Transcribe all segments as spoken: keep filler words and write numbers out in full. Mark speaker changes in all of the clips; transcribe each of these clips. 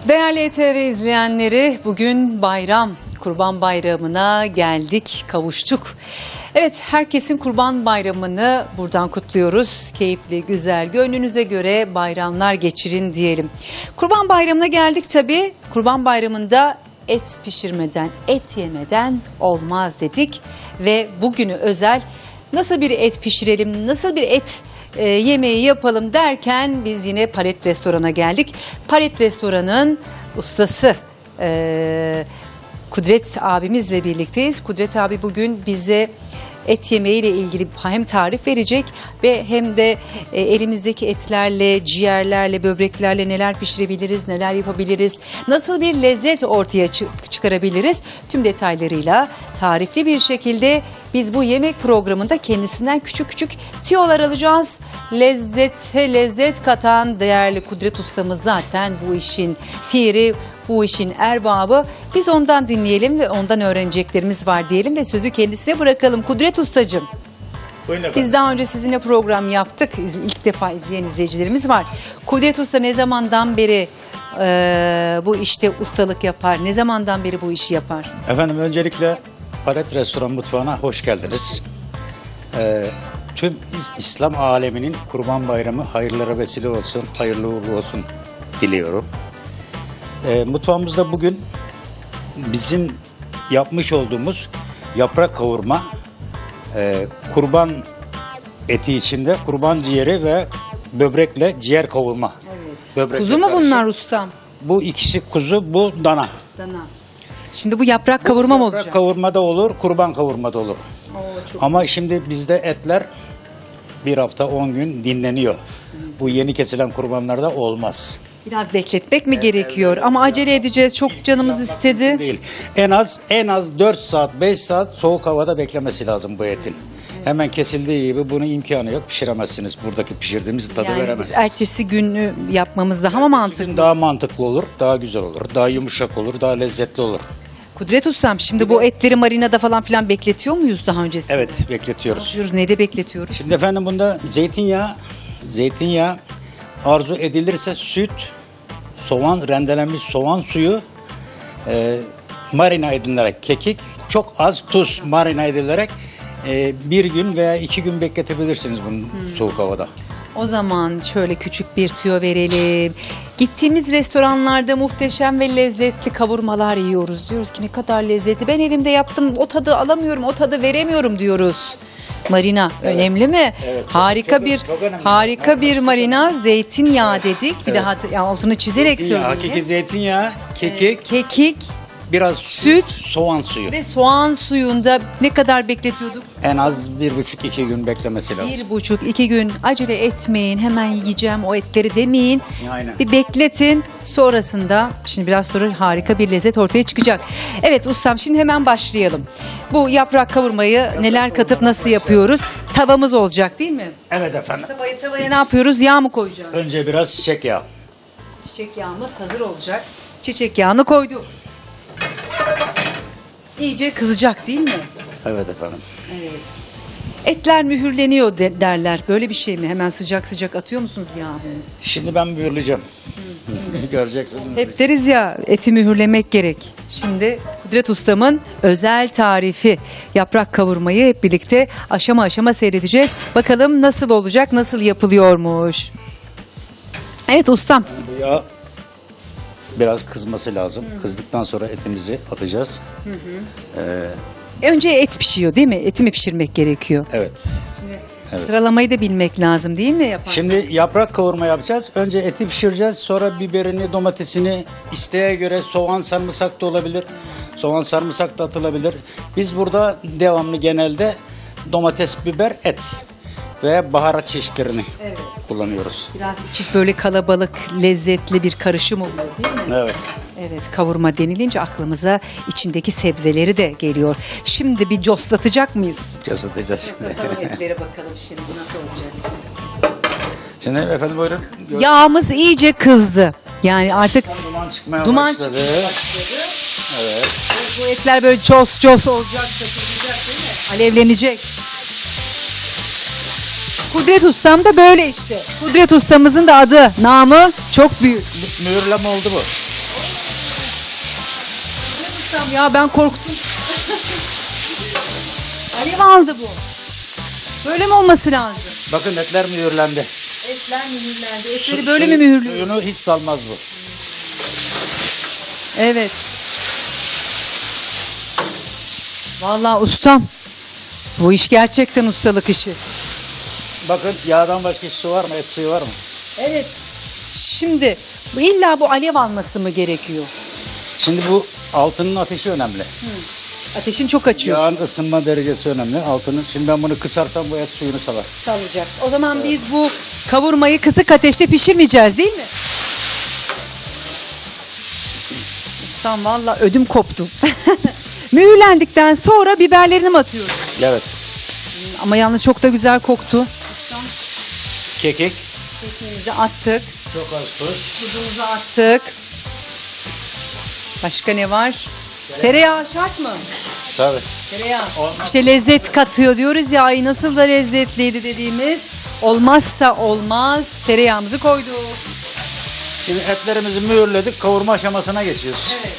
Speaker 1: Değerli E T V izleyenleri, bugün bayram, Kurban Bayramı'na geldik, kavuştuk. Evet, herkesin Kurban Bayramı'nı buradan kutluyoruz. Keyifli, güzel, gönlünüze göre bayramlar geçirin diyelim. Kurban Bayramı'na geldik tabii. Kurban Bayramı'nda et pişirmeden, et yemeden olmaz dedik. Ve bugünü özel nasıl bir et pişirelim, nasıl bir et e, yemeği yapalım derken biz yine Palet Restoran'a geldik. Palet Restoran'ın ustası e, Kudret abimizle birlikteyiz. Kudret abi bugün bize et yemeğiyle ilgili hem tarif verecek ve hem de e, elimizdeki etlerle, ciğerlerle, böbreklerle neler pişirebiliriz, neler yapabiliriz, nasıl bir lezzet ortaya çık çıkarabiliriz tüm detaylarıyla tarifli bir şekilde biz bu yemek programında kendisinden küçük küçük tüyolar alacağız. Lezzete lezzet katan değerli Kudret ustamız zaten bu işin piri, bu işin erbabı. Biz ondan dinleyelim ve ondan öğreneceklerimiz var diyelim ve sözü kendisine bırakalım. Kudret ustacığım, biz daha önce sizinle program yaptık. İlk defa izleyen izleyicilerimiz var. Kudret usta ne zamandan beri e, bu işte ustalık yapar? Ne zamandan beri bu işi yapar?
Speaker 2: Efendim öncelikle Palet Restoran mutfağına hoş geldiniz. Ee, tüm İslam aleminin Kurban Bayramı hayırlara vesile olsun, hayırlı uğurlu olsun diliyorum. E, mutfağımızda bugün bizim yapmış olduğumuz yaprak kavurma, e, kurban eti içinde kurban ciğeri ve böbrekle ciğer kavurma.
Speaker 1: Evet. Kuzu mu karışık. Bunlar ustam?
Speaker 2: Bu ikisi kuzu, bu dana.
Speaker 1: Dana. Şimdi bu yaprak kavurma mı olacak?
Speaker 2: Yaprak kavurma da olur, kurban kavurma da olur.
Speaker 1: Oo,
Speaker 2: ama şimdi bizde etler bir hafta on gün dinleniyor. Hmm. Bu yeni kesilen kurbanlarda olmaz.
Speaker 1: Biraz bekletmek mi evet, gerekiyor? Evet, ama acele edeceğiz. Çok canımız istedi.
Speaker 2: Değil. En az en az dört saat, beş saat soğuk havada beklemesi lazım bu etin. Evet. Hemen kesildiği gibi bunun imkanı yok. Pişiremezsiniz. Buradaki pişirdiğimiz tadı yani veremezsiniz.
Speaker 1: Ertesi günü yapmamız daha mı mantıklı?
Speaker 2: Daha mantıklı olur, daha güzel olur, daha yumuşak olur, daha lezzetli olur.
Speaker 1: Kudret ustam, şimdi bir bu de... etleri marinada falan filan bekletiyor muyuz daha öncesinde?
Speaker 2: Evet, bekletiyoruz.
Speaker 1: Bekletiyoruz. Neyde bekletiyoruz?
Speaker 2: Şimdi efendim bunda zeytinyağı, zeytinyağı arzu edilirse süt, soğan, rendelenmiş soğan suyu, e, marine edilerek kekik, çok az tuz marine edilerek e, bir gün veya iki gün bekletebilirsiniz bunu hmm. soğuk havada.
Speaker 1: O zaman şöyle küçük bir tüyo verelim. Gittiğimiz restoranlarda muhteşem ve lezzetli kavurmalar yiyoruz. Diyoruz ki ne kadar lezzetli. Ben evimde yaptım, o tadı alamıyorum, o tadı veremiyorum diyoruz. Marina evet. Önemli mi? Evet, harika çok, bir çok harika evet, bir marina, zeytinyağı dedik. Bir evet. daha altını çizerek söyleyeyim.
Speaker 2: Hakiki zeytinyağı, kekik,
Speaker 1: evet. kekik,
Speaker 2: biraz süt, soğan suyu.
Speaker 1: Ve soğan suyunda ne kadar bekletiyorduk?
Speaker 2: En az bir buçuk iki gün beklemesi lazım.
Speaker 1: Bir buçuk iki gün acele etmeyin. Hemen yiyeceğim o etleri demeyin.
Speaker 2: Aynen.
Speaker 1: Bir bekletin. Sonrasında şimdi biraz sonra harika bir lezzet ortaya çıkacak. Evet ustam, şimdi hemen başlayalım. Bu yaprak kavurmayı yaprak neler katıp nasıl başlayalım. Yapıyoruz? Tavamız olacak değil mi?
Speaker 2: Evet efendim.
Speaker 1: Tavayı, tavaya ne yapıyoruz? Yağ mı koyacağız?
Speaker 2: Önce biraz çiçek yağı.
Speaker 1: Çiçek yağımız hazır olacak. Çiçek yağını koyduk. İyice kızacak değil mi?
Speaker 2: Evet efendim.
Speaker 1: Evet. Etler mühürleniyor de, derler. Böyle bir şey mi? Hemen sıcak sıcak atıyor musunuz yağı?
Speaker 2: Şimdi ben mühürleyeceğim. Göreceksiniz.
Speaker 1: Hep deriz ya, eti mühürlemek gerek. Şimdi Kudret ustamın özel tarifi yaprak kavurmayı hep birlikte aşama aşama seyredeceğiz. Bakalım nasıl olacak, nasıl yapılıyormuş. Evet ustam.
Speaker 2: Bu yağ biraz kızması lazım. Hı. Kızdıktan sonra etimizi atacağız. Hı hı.
Speaker 1: Ee, Önce et pişiyor değil mi? Eti mi pişirmek gerekiyor?
Speaker 2: Evet.
Speaker 1: Şimdi
Speaker 2: evet.
Speaker 1: Sıralamayı da bilmek lazım değil mi? Yapan?
Speaker 2: Şimdi yaprak kavurma yapacağız. Önce eti pişireceğiz. Sonra biberini, domatesini, isteğe göre soğan, sarımsak da olabilir. Hı. Soğan, sarımsak da atılabilir. Biz burada devamlı genelde domates, biber, et ve baharat çeşitlerini evet. kullanıyoruz.
Speaker 1: Biraz içi böyle kalabalık, lezzetli bir karışım oluyor değil mi?
Speaker 2: Evet.
Speaker 1: Evet, kavurma denilince aklımıza içindeki sebzeleri de geliyor. Şimdi bir coslatacak mıyız?
Speaker 2: Coslatacağız.
Speaker 1: Coslatalım etlere bakalım şimdi nasıl olacak.
Speaker 2: Şimdi efendim buyurun.
Speaker 1: Yağımız iyice kızdı. Yani artık
Speaker 2: duman çıkmaya
Speaker 1: duman
Speaker 2: başladı.
Speaker 1: çıkmaya başladı.
Speaker 2: Evet.
Speaker 1: Bu etler böyle cos cos olacak, satılacak değil mi? Alevlenecek. Kudret ustam da böyle işte. Kudret ustamızın da adı, namı çok büyük.
Speaker 2: Mühürleme oldu bu.
Speaker 1: Ustam ya ben korktum. Alev aldı bu. Böyle mi olması lazım?
Speaker 2: Bakın etler mühürlendi.
Speaker 1: Etler mühürlendi. Etleri
Speaker 2: Su-
Speaker 1: böyle
Speaker 2: suyu-
Speaker 1: mi mühürlüyor?
Speaker 2: Suyunu hiç salmaz bu.
Speaker 1: Evet. Vallahi ustam. Bu iş gerçekten ustalık işi.
Speaker 2: Bakın yağdan başka hiç su var mı? Et suyu var mı?
Speaker 1: Evet. Şimdi bu illa bu alev alması mı gerekiyor?
Speaker 2: Şimdi bu altının ateşi önemli.
Speaker 1: Ateşin çok açıyor.
Speaker 2: Yağın ısınma derecesi önemli. Altının. Şimdi ben bunu kısarsam bu et suyunu salar.
Speaker 1: Salacak. O zaman biz bu kavurmayı kısık ateşte pişirmeyeceğiz değil mi? Ustam valla ödüm koptu. Mühürlendikten sonra biberlerini mi atıyoruz?
Speaker 2: Evet.
Speaker 1: Ama yalnız çok da güzel koktu.
Speaker 2: Kekik.
Speaker 1: Kekiğimizi attık.
Speaker 2: Çok az tuz.
Speaker 1: Tuzumuzu attık. Başka ne var? Tereyağı şart mı?
Speaker 2: Tabii.
Speaker 1: Tereyağı. İşte lezzet katıyor diyoruz ya, ay nasıl da lezzetliydi dediğimiz. Olmazsa olmaz tereyağımızı koyduk.
Speaker 2: Şimdi etlerimizi mühürledik. Kavurma aşamasına geçiyoruz.
Speaker 1: Evet.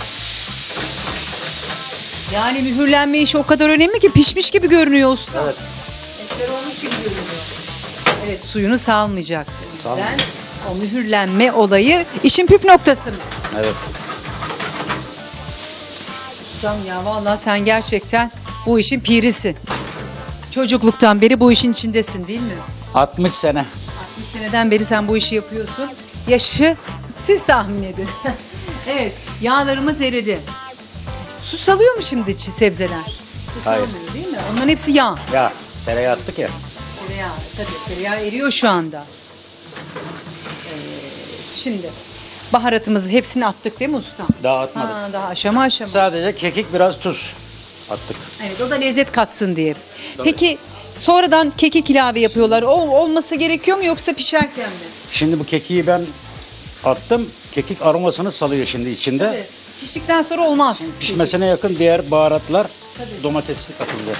Speaker 1: Yani mühürlenme işi o kadar önemli ki pişmiş gibi görünüyor usta.
Speaker 2: Evet.
Speaker 1: Etler olmuş gibi görünüyor. Evet, suyunu salmayacak. O yüzden o mühürlenme olayı işin püf noktası mı?
Speaker 2: Evet.
Speaker 1: Ustam ya vallahi sen gerçekten bu işin pirisin. Çocukluktan beri bu işin içindesin değil mi?
Speaker 2: altmış sene.
Speaker 1: altmış seneden beri sen bu işi yapıyorsun. Yaşı siz tahmin edin. Evet, yağlarımız eridi. Su salıyor mu şimdi içi sebzeler? Su
Speaker 2: Hayır.
Speaker 1: salmıyor değil mi? Onların hepsi yağ.
Speaker 2: Ya tereyağı attık ya.
Speaker 1: Tereyağı, tabii tereyağı eriyor şu anda. Evet, şimdi baharatımızı hepsini attık değil mi usta?
Speaker 2: Daha atmadık.
Speaker 1: Ha, daha aşama aşama.
Speaker 2: Sadece kekik biraz tuz attık.
Speaker 1: Evet, o da lezzet katsın diye. Peki sonradan kekik ilave yapıyorlar. O olması gerekiyor mu yoksa pişerken mi?
Speaker 2: Şimdi bu kekiği ben attım. Kekik aromasını salıyor şimdi içinde.
Speaker 1: Evet. Piştikten sonra olmaz.
Speaker 2: Pişmesine yakın diğer baharatlar domatesli katılacak.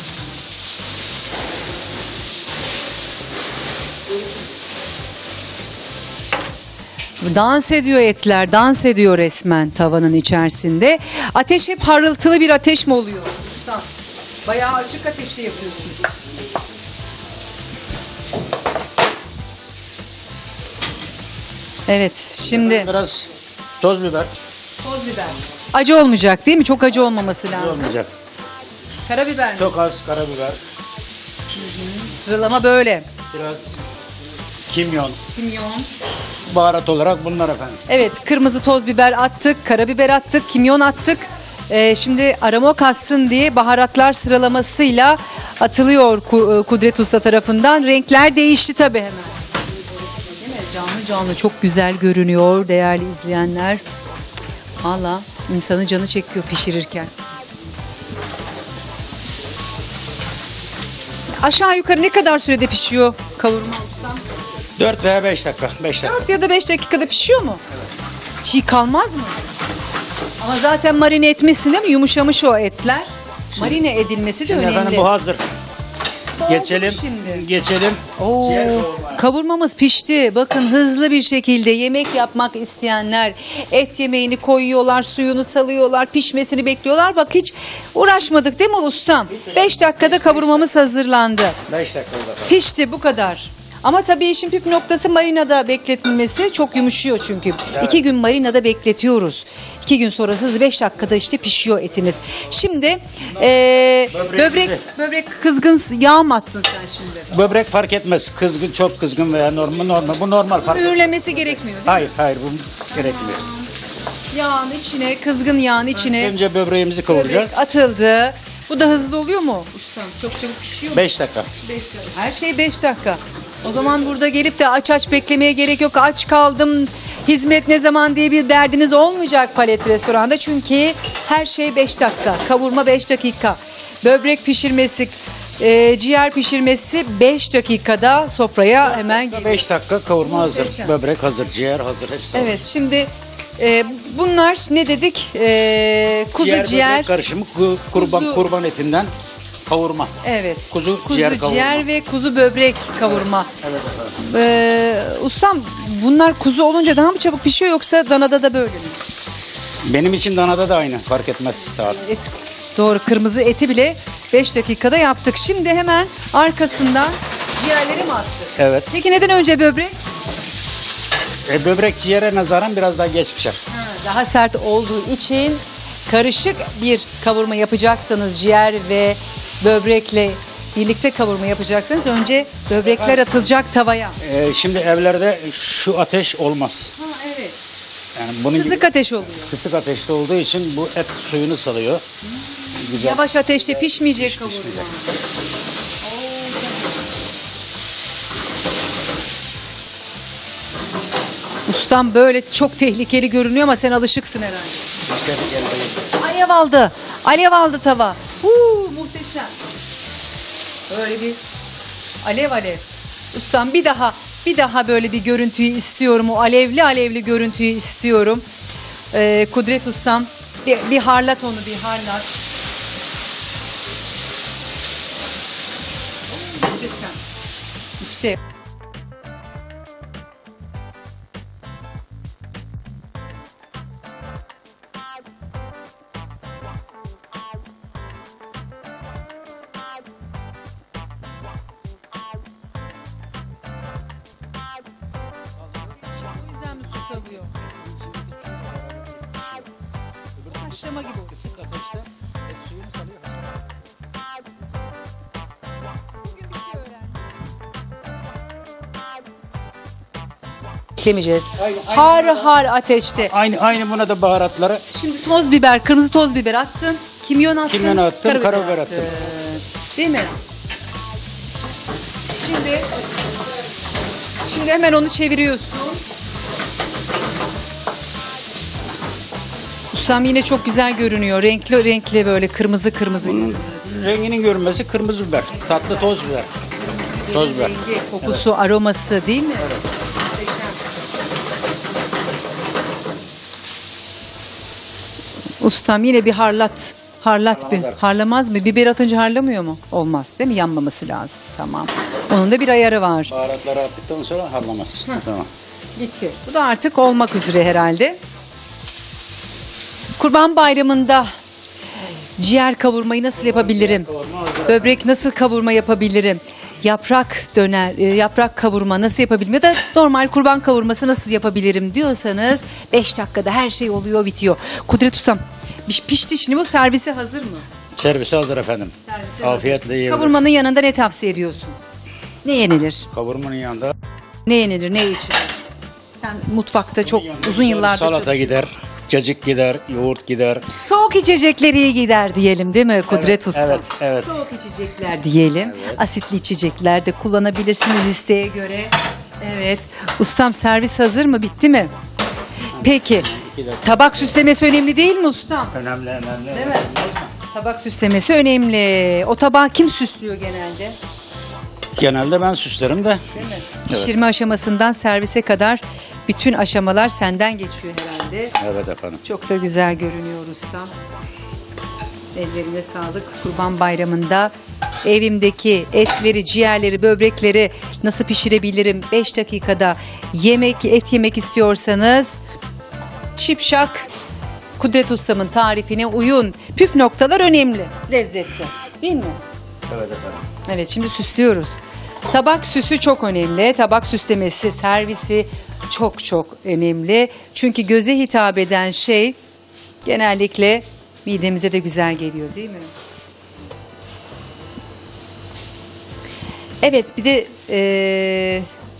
Speaker 1: Dans ediyor etler, dans ediyor resmen tavanın içerisinde. Ateş hep harıltılı bir ateş mi oluyor? Usta, bayağı açık ateşte yapıyorsun. Evet, şimdi
Speaker 2: Biraz toz biber.
Speaker 1: toz biber. Acı olmayacak değil mi? Çok acı olmaması lazım.
Speaker 2: Olmayacak.
Speaker 1: Karabiber mi?
Speaker 2: Çok az karabiber.
Speaker 1: Sıralama böyle.
Speaker 2: Biraz kimyon.
Speaker 1: Kimyon.
Speaker 2: Baharat olarak bunlar efendim.
Speaker 1: Evet, kırmızı toz biber attık, karabiber attık, kimyon attık. Ee, şimdi aroma katsın diye baharatlar sıralamasıyla atılıyor Ku- Kudret Usta tarafından. Renkler değişti tabii hemen. Değil mi? Canlı canlı çok güzel görünüyor değerli izleyenler. Valla insanın canı çekiyor pişirirken. Aşağı yukarı ne kadar sürede pişiyor kavurma ustam?
Speaker 2: dört veya beş dakika. beş dakika.
Speaker 1: dört ya da beş dakikada pişiyor mu? Çiğ kalmaz mı? Ama zaten marine etmişsin değil mi? Yumuşamış o etler. Marine edilmesi de
Speaker 2: Şimdi
Speaker 1: önemli.
Speaker 2: efendim bu hazır.
Speaker 1: Bu
Speaker 2: Geçelim.
Speaker 1: oldu şimdi.
Speaker 2: Geçelim.
Speaker 1: Oo,
Speaker 2: Ciğer kavurma.
Speaker 1: kavurmamız pişti. Bakın hızlı bir şekilde yemek yapmak isteyenler et yemeğini koyuyorlar, suyunu salıyorlar, pişmesini bekliyorlar. Bak hiç uğraşmadık değil mi ustam? beş dakikada kavurmamız hazırlandı.
Speaker 2: beş dakika efendim.
Speaker 1: Pişti bu kadar. Ama tabii işin püf noktası marinada bekletilmesi. Çok yumuşuyor çünkü. İki gün marinada bekletiyoruz. İki gün sonra hızlı beş dakikada işte pişiyor etimiz. Şimdi eee,
Speaker 2: Böbrek
Speaker 1: böbrek
Speaker 2: bizi.
Speaker 1: böbrek kızgın yağ mı attın sen şimdi?
Speaker 2: Böbrek fark etmez. Kızgın, çok kızgın veya normal. normal. Bu normal fark etmez.
Speaker 1: Mühürlemesi gerekmiyor değil mi?
Speaker 2: Hayır, hayır bu gerekmiyor.
Speaker 1: Yağın içine, kızgın yağın içine
Speaker 2: Önce böbreğimizi kavuracağız.
Speaker 1: böbrek atıldı. Bu da hızlı oluyor mu ustam? Çok çabuk pişiyor mu?
Speaker 2: beş dakika.
Speaker 1: beş dakika. Her şey beş dakika. O zaman burada gelip de aç aç beklemeye gerek yok. Aç kaldım, hizmet ne zaman diye bir derdiniz olmayacak Palet Restoran'da. Çünkü her şey beş dakika. Kavurma beş dakika. Böbrek pişirmesi, e, ciğer pişirmesi beş dakikada sofraya hemen geliyor.
Speaker 2: beş dakika kavurma hazır.
Speaker 1: Muhteşem.
Speaker 2: Böbrek hazır, ciğer hazır. Hepsi hazır.
Speaker 1: Evet, şimdi e, bunlar ne dedik? E, kuzu
Speaker 2: Ciğer,
Speaker 1: ciğer.
Speaker 2: böbrek karışımı ku- kurban
Speaker 1: Kuzu-
Speaker 2: kurban etinden kavurma.
Speaker 1: Evet.
Speaker 2: Kuzu
Speaker 1: kuzu
Speaker 2: ciğer
Speaker 1: ciğer,
Speaker 2: kavurma.
Speaker 1: ve kuzu böbrek kavurma.
Speaker 2: Evet efendim.
Speaker 1: Ee, ustam bunlar kuzu olunca daha mı çabuk pişiyor yoksa danada da böyle mi?
Speaker 2: Benim için danada da aynı. Fark etmez saat.
Speaker 1: Et, doğru, kırmızı eti bile beş dakikada yaptık. Şimdi hemen arkasından ciğerleri mi attık?
Speaker 2: Evet.
Speaker 1: Peki neden önce böbrek?
Speaker 2: E, böbrek ciğere nazaran biraz daha geç pişer.
Speaker 1: Ha, daha sert olduğu için karışık bir kavurma yapacaksanız, ciğer ve böbrekle birlikte kavurma yapacaksanız önce böbrekler atılacak tavaya.
Speaker 2: E, şimdi evlerde şu ateş olmaz.
Speaker 1: Ha, evet.
Speaker 2: Yani bunun
Speaker 1: Kısık
Speaker 2: gibi
Speaker 1: ateş oluyor.
Speaker 2: kısık ateşte olduğu için bu et suyunu salıyor. Güzel.
Speaker 1: Yavaş ateşte pişmeyecek kavurma. Ustam böyle çok tehlikeli görünüyor ama sen alışıksın herhalde. Alev aldı. Alev aldı tava. Huu, muhteşem. Böyle bir alev alev. Ustam bir daha bir daha böyle bir görüntüyü istiyorum. O alevli alevli görüntüyü istiyorum. Ee, Kudret Ustam bir, bir harlat onu, bir harlat. Muhteşem. İşte o yüzden mi su salıyor? Haşlama gibi oldu.
Speaker 2: Kısık ateşte et suyunu salıyor.
Speaker 1: Bugün bir şey öğrendim. Beklemeyeceğiz.
Speaker 2: Aynı- aynı
Speaker 1: Har
Speaker 2: burada.
Speaker 1: har ateşte.
Speaker 2: Aynı aynı buna da baharatları
Speaker 1: Şimdi toz biber, kırmızı toz biber attın. Kimyon attın.
Speaker 2: Kimyon attım, karabiber attım.
Speaker 1: Değil mi? Şimdi Şimdi hemen onu çeviriyorsun. Ustam yine çok güzel görünüyor. Renkli renkli böyle kırmızı kırmızı.
Speaker 2: bunun renginin görünmesi kırmızı biber. Tatlı toz biber. Toz biber.
Speaker 1: Rengi, kokusu, aroması değil mi? Ustam yine bir harlat. Harlat bir. Harlamaz mı? Biber atınca harlamıyor mu? Olmaz değil mi? Yanmaması lazım. Tamam. Onun da bir ayarı var.
Speaker 2: Baharatları attıktan sonra harlamaz. Tamam.
Speaker 1: Bitti. Bu da artık olmak üzere herhalde. Kurban Bayramı'nda ciğer kavurmayı nasıl yapabilirim? Böbrek nasıl kavurma yapabilirim? Yaprak döner, e, yaprak kavurma nasıl yapabilirim? Ya da normal kurban kavurması nasıl yapabilirim diyorsanız beş dakikada her şey oluyor, bitiyor. Kudret Ustam, piş- pişti şimdi, bu servise hazır mı?
Speaker 2: Servise hazır efendim.
Speaker 1: Servise
Speaker 2: Afiyetle
Speaker 1: hazır.
Speaker 2: yiyebiliriz.
Speaker 1: Kavurmanın yanında ne tavsiye ediyorsun? Ne yenilir?
Speaker 2: Kavurmanın yanında
Speaker 1: Ne yenilir, ne içilir? Sen mutfakta çok uzun yıllardır
Speaker 2: salata
Speaker 1: çalışıyorsun.
Speaker 2: gider, cacık gider, yoğurt gider.
Speaker 1: Soğuk içecekleri iyi gider diyelim değil mi Kudret
Speaker 2: Evet,
Speaker 1: Usta?
Speaker 2: evet, evet.
Speaker 1: Soğuk içecekler diyelim. Asitli içecekler de kullanabilirsiniz isteğe göre. Evet. Ustam servis hazır mı? Bitti mi? Peki.
Speaker 2: İki dakika.
Speaker 1: Tabak süslemesi önemli değil mi ustam?
Speaker 2: Önemli önemli.
Speaker 1: Değil mi? Tabak süslemesi önemli. O tabağı kim süslüyor genelde?
Speaker 2: Genelde ben süslerim de.
Speaker 1: Değil mi? Pişirme aşamasından servise kadar bütün aşamalar senden geçiyor herhalde.
Speaker 2: Evet efendim.
Speaker 1: Çok da güzel görünüyor ustam. Ellerine sağlık. Kurban Bayramı'nda evimdeki etleri, ciğerleri, böbrekleri nasıl pişirebilirim? beş dakikada yemek, et yemek istiyorsanız şipşak Kudret Ustam'ın tarifine uyun. Püf noktalar önemli lezzette. Değil mi?
Speaker 2: Evet efendim.
Speaker 1: Evet, şimdi süslüyoruz. Tabak süsü çok önemli. Tabak süslemesi, servisi çok çok önemli. Çünkü göze hitap eden şey genellikle midemize de güzel geliyor değil mi? Evet, bir de eee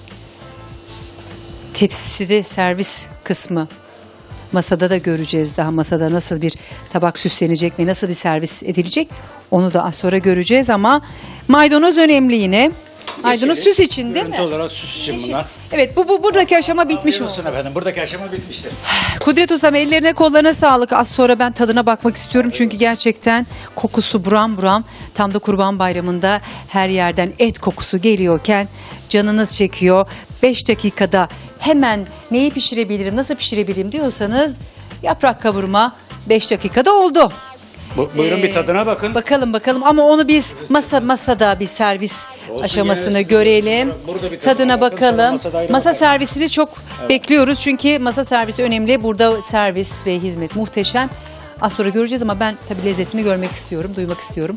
Speaker 1: tepside servis kısmı. Masada da göreceğiz, daha masada nasıl bir tabak süslenecek ve nasıl bir servis edilecek onu da az sonra göreceğiz, ama maydanoz önemli yine. Maydanoz
Speaker 2: Yeşili,
Speaker 1: süs için değil mi?
Speaker 2: Görüntü olarak süs için
Speaker 1: Yeşil.
Speaker 2: bunlar.
Speaker 1: Evet, bu, bu buradaki aşama bitmiş
Speaker 2: Afiyet olsun
Speaker 1: oldu.
Speaker 2: efendim. Buradaki aşama bitmiştir.
Speaker 1: Kudret Ustam, ellerine kollarına sağlık. Az sonra ben tadına bakmak istiyorum çünkü gerçekten kokusu buram buram. Tam da Kurban Bayramı'nda her yerden et kokusu geliyorken canınız çekiyor. beş dakikada hemen neyi pişirebilirim, nasıl pişirebilirim diyorsanız yaprak kavurma beş dakikada oldu.
Speaker 2: Bu, buyurun
Speaker 1: Ee,
Speaker 2: bir tadına bakın.
Speaker 1: Bakalım bakalım ama onu biz masa masada bir servis
Speaker 2: Olsun,
Speaker 1: aşamasını
Speaker 2: yine-
Speaker 1: görelim.
Speaker 2: Burada bir tadına
Speaker 1: Tadına
Speaker 2: bakın, sonra
Speaker 1: bakalım.
Speaker 2: masada ayrı
Speaker 1: Masa
Speaker 2: bakalım.
Speaker 1: servisini çok bekliyoruz çünkü masa servisi önemli. Burada servis ve hizmet muhteşem. Az sonra göreceğiz ama ben tabii lezzetini görmek istiyorum, duymak istiyorum.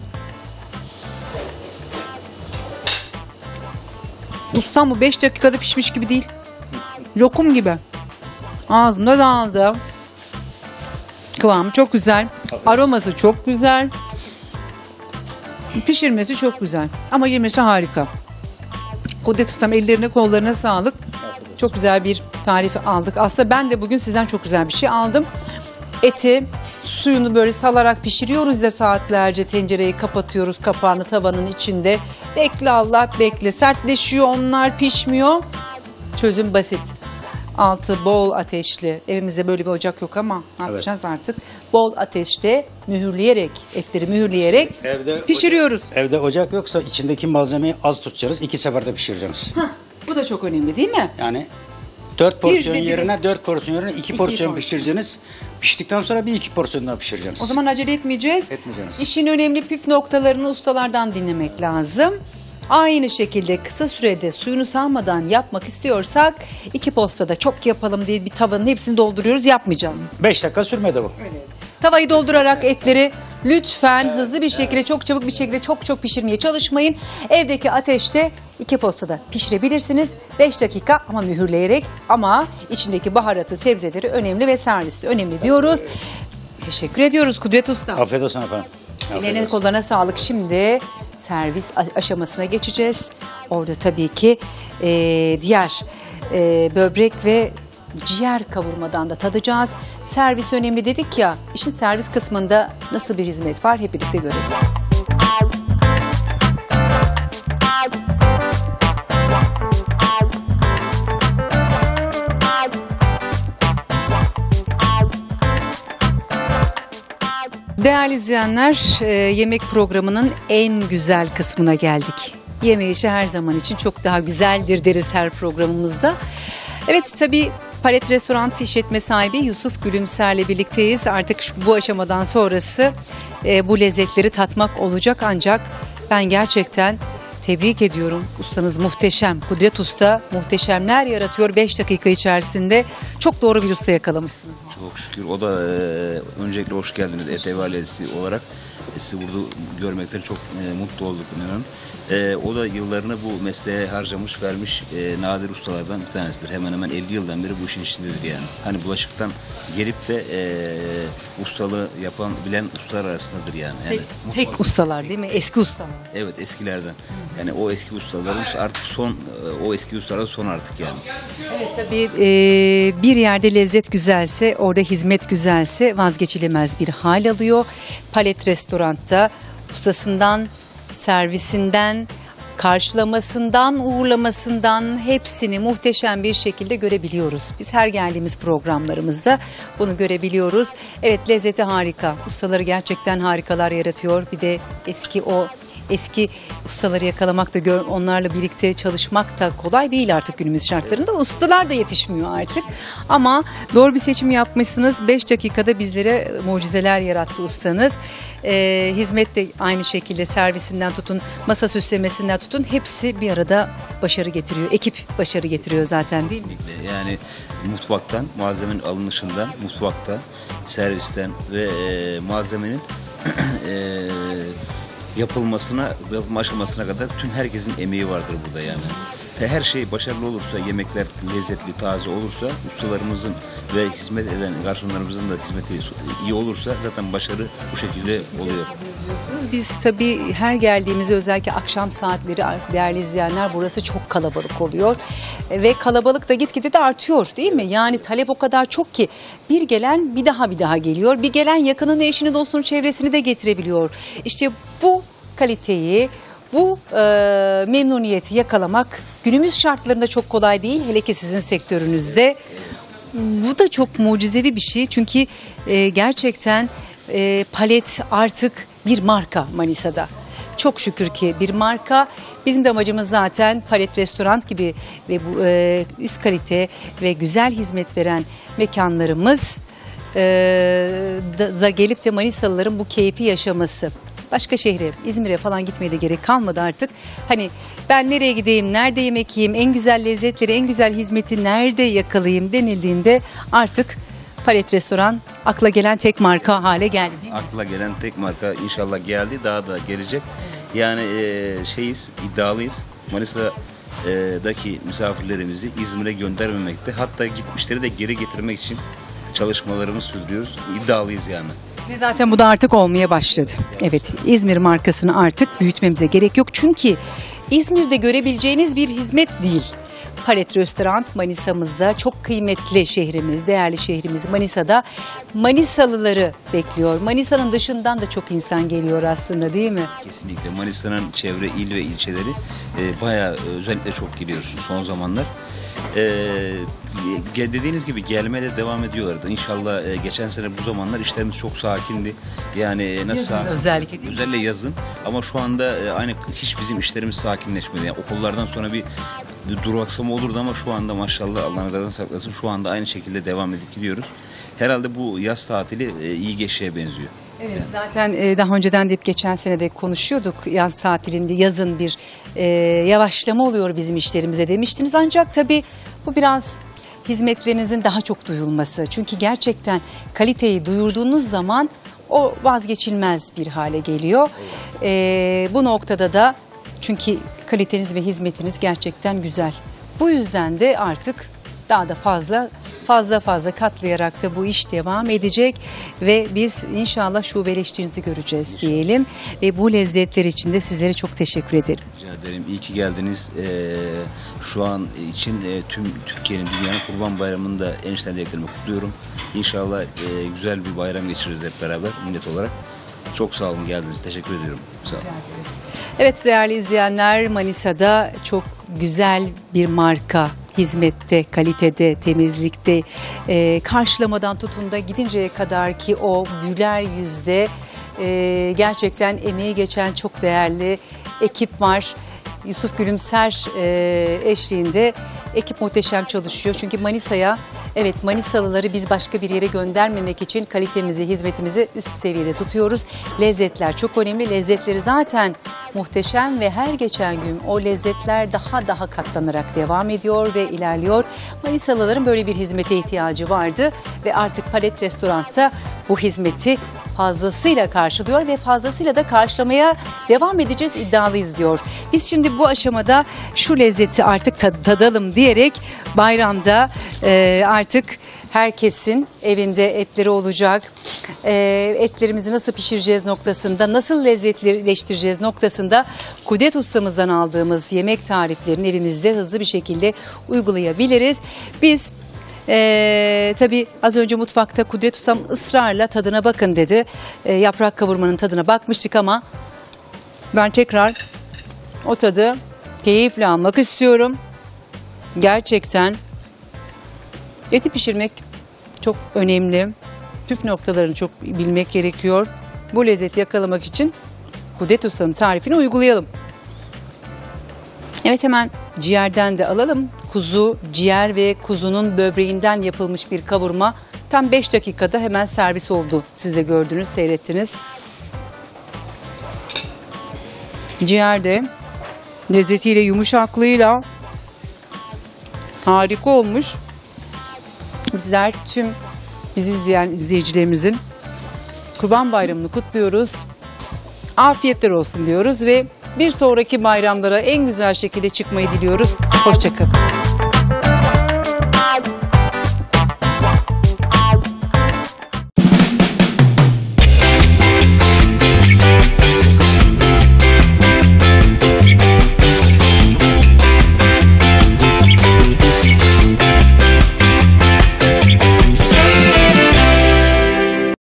Speaker 1: Ustam bu beş dakikada pişmiş gibi değil. Lokum gibi. Ağzımda dağıldı. Kıvamı çok güzel. Aroması çok güzel. Pişirmesi çok güzel. Ama yemesi harika. Kudret Ustam ellerine kollarına sağlık. Çok güzel bir tarifi aldık. Aslında ben de bugün sizden çok güzel bir şey aldım. Eti suyunu böyle salarak pişiriyoruz ya saatlerce, tencereyi kapatıyoruz kapağını tavanın içinde. Bekle Allah bekle, sertleşiyor onlar, pişmiyor. Çözüm basit. Altı bol ateşli. Evimizde böyle bir ocak yok ama ne yapacağız artık? Bol ateşte mühürleyerek, etleri mühürleyerek
Speaker 2: Evde
Speaker 1: pişiriyoruz.
Speaker 2: Ocak, evde ocak yoksa içindeki malzemeyi az tutacaksınız. iki seferde pişireceksiniz.
Speaker 1: Hah, bu da çok önemli değil mi?
Speaker 2: Yani dört porsiyon
Speaker 1: bir- bir-
Speaker 2: yerine dört porsiyon yerine iki porsiyon
Speaker 1: porsiyon.
Speaker 2: pişireceksiniz. Piştikten sonra bir iki porsiyon daha pişireceksiniz.
Speaker 1: O zaman acele etmeyeceğiz.
Speaker 2: Etmeyeceğiz.
Speaker 1: İşin önemli püf noktalarını ustalardan dinlemek lazım. Aynı şekilde kısa sürede suyunu salmadan yapmak istiyorsak iki postada çok yapalım diye bir tavanın hepsini dolduruyoruz, yapmayacağız.
Speaker 2: beş dakika sürmedi bu.
Speaker 1: Tavayı doldurarak etleri lütfen hızlı bir şekilde, çok çabuk bir şekilde çok çok pişirmeye çalışmayın. Evdeki ateşte iki postada pişirebilirsiniz. beş dakika ama mühürleyerek, ama içindeki baharatı, sebzeleri önemli ve serviste önemli diyoruz. Teşekkür ediyoruz Kudret Usta.
Speaker 2: Afiyet olsun efendim. Afiyet
Speaker 1: Ellerine
Speaker 2: olsun.
Speaker 1: kollarına sağlık. Şimdi servis a- aşamasına geçeceğiz. Orada tabii ki e, diğer e, böbrek ve ciğer kavurmadan da tadacağız. Servis önemli dedik ya. İşin servis kısmında nasıl bir hizmet var hep birlikte görelim. Değerli izleyenler, e, yemek programının en güzel kısmına geldik. Yeme işi her zaman için çok daha güzeldir deriz her programımızda. Evet, tabii Palet Restoran işletme sahibi Yusuf Gülümser'le birlikteyiz. Artık bu aşamadan sonrası e, bu lezzetleri tatmak olacak, ancak ben gerçekten tebrik ediyorum. Ustanız muhteşem. Kudret Usta muhteşemler yaratıyor beş dakika içerisinde. Çok doğru bir usta yakalamışsınız.
Speaker 3: Çok şükür. O da e, öncelikle hoş geldiniz et ev ailesi olarak. E, sizi burada görmekten çok e, mutlu olduk inanın. E, o da yıllarını bu mesleğe harcamış, vermiş e, nadir ustalardan bir tanesidir. Hemen hemen elli yıldan beri bu işin içindedir yani. Hani bulaşıktan gelip de e, ustalığı yapan, bilen ustalar arasındadır yani. yani
Speaker 1: Tek, tek ustalar değil mi? Eski ustalar.
Speaker 3: Evet, eskilerden. Yani o eski ustalarımız artık son, e, o eski ustalar son artık yani.
Speaker 1: Evet, tabii e, bir yerde lezzet güzelse, orada hizmet güzelse vazgeçilemez bir hal alıyor. Palet Restorant'ta ustasından, servisinden, karşılamasından, uğurlamasından hepsini muhteşem bir şekilde görebiliyoruz. Biz her geldiğimiz programlarımızda bunu görebiliyoruz. Evet, lezzeti harika. Ustaları gerçekten harikalar yaratıyor. Bir de eski o eski ustaları yakalamak da, gör, onlarla birlikte çalışmak da kolay değil artık günümüz şartlarında. Ustalar da yetişmiyor artık. Ama doğru bir seçim yapmışsınız. beş dakikada bizlere mucizeler yarattı ustanız. Ee, hizmet de aynı şekilde, servisinden tutun, masa süslemesinden tutun, hepsi bir arada başarı getiriyor. Ekip başarı getiriyor zaten, değil mi?
Speaker 3: Kesinlikle. Yani mutfaktan, malzemenin alınışından, mutfaktan, servisten ve e, malzemenin e, yapılmasına, yapılma aşamasına kadar tüm herkesin emeği vardır burada yani. Her şey başarılı olursa, yemekler lezzetli, taze olursa, ustalarımızın ve hizmet eden garsonlarımızın da hizmeti iyi olursa zaten başarı bu şekilde oluyor.
Speaker 1: Biz tabii her geldiğimizde, özellikle akşam saatleri değerli izleyenler, burası çok kalabalık oluyor. Ve kalabalık da gitgide de artıyor değil mi? Yani talep o kadar çok ki bir gelen bir daha bir daha geliyor. Bir gelen yakınını, eşini, dostunu, çevresini de getirebiliyor. İşte bu kaliteyi, bu e, memnuniyeti yakalamak günümüz şartlarında çok kolay değil. Hele ki sizin sektörünüzde. Bu da çok mucizevi bir şey. Çünkü e, gerçekten e, Palet artık bir marka Manisa'da. Çok şükür ki bir marka. Bizim de amacımız zaten Palet Restoran gibi ve bu e, üst kalite ve güzel hizmet veren mekanlarımız e, da gelip de Manisalıların bu keyfi yaşaması. Başka şehre, İzmir'e falan gitmeye de gerek kalmadı artık. Hani ben nereye gideyim, nerede yemek yiyeyim, en güzel lezzetleri, en güzel hizmeti nerede yakalayayım denildiğinde artık Palet Restoran akla gelen tek marka hale geldi değil mi?
Speaker 3: Akla gelen tek marka inşallah geldi, daha da gelecek. Yani e, şeyiz, iddialıyız. Manisa'daki misafirlerimizi İzmir'e göndermemekte, hatta gitmişleri de geri getirmek için çalışmalarımızı sürdürüyoruz. İddialıyız yani.
Speaker 1: Ve zaten bu da artık olmaya başladı. Evet, İzmir markasını artık büyütmemize gerek yok. Çünkü İzmir'de görebileceğiniz bir hizmet değil. Palet Restoran Manisa'mızda, çok kıymetli şehrimiz, değerli şehrimiz Manisa'da Manisalıları bekliyor. Manisa'nın dışından da çok insan geliyor aslında değil mi?
Speaker 3: Kesinlikle. Manisa'nın çevre il ve ilçeleri e, bayağı özellikle çok geliyoruz son zamanlar. E, dediğiniz gibi gelmeye de devam ediyorlardı. İnşallah e, geçen sene bu zamanlar işlerimiz çok sakindi. Yani nasıl
Speaker 1: Yazın özellikle değil mi?
Speaker 3: Özellikle yazın. Ama şu anda e, aynı hiç bizim işlerimiz sakinleşmedi. Yani okullardan sonra bir bir duraksama olurdu ama şu anda maşallah Allah nazardan saklasın, şu anda aynı şekilde devam edip gidiyoruz. Herhalde bu yaz tatili e, iyi geçişe benziyor.
Speaker 1: Evet, zaten e, daha önceden de hep geçen sene de konuşuyorduk, yaz tatilinde yazın bir e, yavaşlama oluyor bizim işlerimize demiştiniz. Ancak tabii bu biraz hizmetlerinizin daha çok duyulması. Çünkü gerçekten kaliteyi duyurduğunuz zaman o vazgeçilmez bir hale geliyor. E, bu noktada da çünkü kaliteniz ve hizmetiniz gerçekten güzel. Bu yüzden de artık daha da fazla fazla fazla katlayarak da bu iş devam edecek ve biz inşallah şubeleştiğinizi göreceğiz diyelim. Ve bu lezzetler için de sizlere çok teşekkür ederim.
Speaker 3: Rica ederim. İyi ki geldiniz. Ee, şu an için e, tüm Türkiye'nin, dünyanın Kurban Bayramı'nı da en içten dileklerimi kutluyorum. İnşallah e, güzel bir bayram geçiririz hep beraber millet olarak. Çok sağ olun, geldiniz. Teşekkür ediyorum. Sağ olun.
Speaker 1: Evet değerli izleyenler, Manisa'da çok güzel bir marka. Hizmette, kalitede, temizlikte, e, karşılamadan tutun da gidinceye kadar ki o güler yüzde e, gerçekten emeği geçen çok değerli ekip var. Yusuf Gülümser e, eşliğinde ekip muhteşem çalışıyor. Çünkü Manisa'ya, evet Manisalıları biz başka bir yere göndermemek için kalitemizi, hizmetimizi üst seviyede tutuyoruz. Lezzetler çok önemli. Lezzetleri zaten muhteşem ve her geçen gün o lezzetler daha daha katlanarak devam ediyor ve ilerliyor. Manisalıların böyle bir hizmete ihtiyacı vardı ve artık Palet Restoran'ta bu hizmeti fazlasıyla karşılıyor ve fazlasıyla da karşılamaya devam edeceğiz, iddialıyız diyor. Biz şimdi bu aşamada şu lezzeti artık tad tadalım diyerek bayramda e, artık herkesin evinde etleri olacak. E, etlerimizi nasıl pişireceğiz noktasında, nasıl lezzetleştireceğiz noktasında Kudret ustamızdan aldığımız yemek tariflerini evimizde hızlı bir şekilde uygulayabiliriz. Biz Ee, tabii az önce mutfakta Kudret Ustam ısrarla tadına bakın dedi. Ee, yaprak kavurmanın tadına bakmıştık ama ben tekrar o tadı keyifle almak istiyorum. Gerçekten eti pişirmek çok önemli. Püf noktalarını çok bilmek gerekiyor. Bu lezzeti yakalamak için Kudret Usta'nın tarifini uygulayalım. Evet, hemen ciğerden de alalım. Kuzu, ciğer ve kuzunun böbreğinden yapılmış bir kavurma. Tam beş dakikada hemen servis oldu. Siz de gördünüz, seyrettiniz. Ciğer de lezzetiyle, yumuşaklığıyla harika olmuş. Bizler tüm bizi izleyen izleyicilerimizin Kurban Bayramı'nı kutluyoruz. Afiyetler olsun diyoruz ve bir sonraki bayramlara en güzel şekilde çıkmayı diliyoruz. Hoşça kalın.